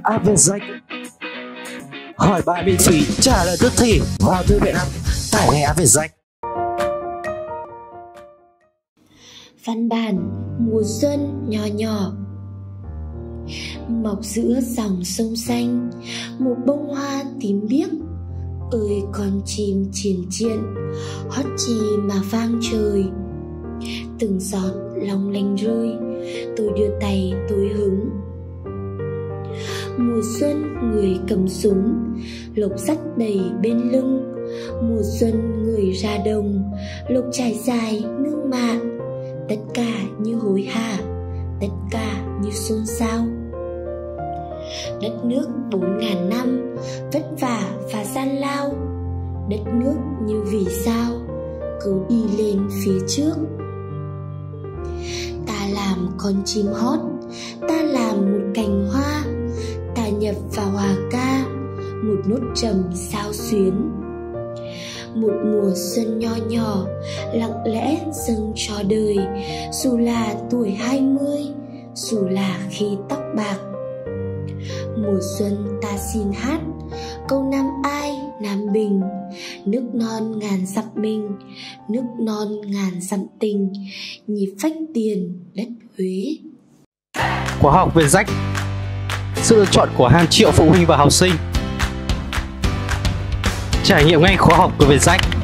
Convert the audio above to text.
app Vietjet. Hỏi bài miễn phí, trả lời tức thì vào thư viện app, tải ngay app Vietjet. Văn bản mùa xuân nhỏ nhỏ. Mọc giữa dòng sông xanh, một bông hoa tím biếc. Ơi con chim triền triện, hót chi mà vang trời. Từng giọt long lanh rơi, tôi đưa tay tôi hứng. Mùa xuân người cầm súng, lộc sắt đầy bên lưng. Mùa xuân người ra đồng, lộc trải dài nương mạ. Tất cả như hối hả, tất cả như xôn xao. Đất nước 4.000 năm vất vả và gian lao. Đất nước như vì sao cứ đi lên phía trước. Ta làm con chim hót, ta làm một cành hoa. Ta nhập vào hòa ca, một nốt trầm sao xuyến. Một mùa xuân nho nhỏ lặng lẽ dâng cho đời. Dù là tuổi 20, dù là khi tóc bạc. Mùa xuân ta xin hát câu Nam Ai Nam Bình. Nước non ngàn dặm mình, nước non ngàn dặm tình. Nhịp phách tiền đất Huế. Khóa học Vietjet, sự lựa chọn của hàng triệu phụ huynh và học sinh. Trải nghiệm ngay khóa học của Vietjet.